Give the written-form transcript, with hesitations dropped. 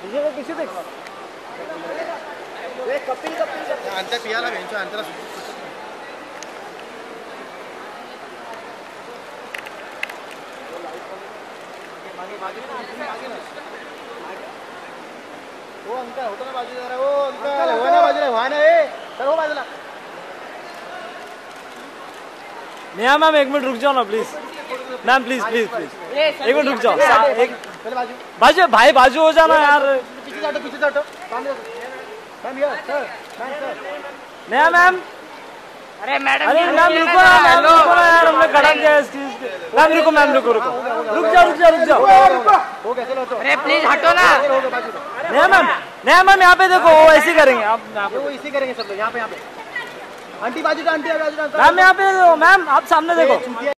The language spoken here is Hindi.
किसी देख कपिल अंतर पियाला भेंचो अंतर वो अंकल होतो ना बाजूला जरा वो अंकल हो ना बाजूला व्हा ना सर हो बाजूला नेहा मैम एक मिनट रुक जाओ ना please ma'am please please please एक मिनट रुक जाओ एक बाजू भाई बाजू हो जाना यार पीछे हटो मैम यार सर नेहा मैम अरे मैडम अरे मैम रुको ना यार हमने खड़ा किया इस चीज मैम रुको रुक जाओ हो गया चलो अरे प्लीज हटो ना नेहा मैम यहाँ पे देखो वो ऐसे करेंगे आप वो इसी करेंगे सब लोग यहाँ पे आंटी बाजू आंटी मैम यहाँ पे मैम आप सामने देखो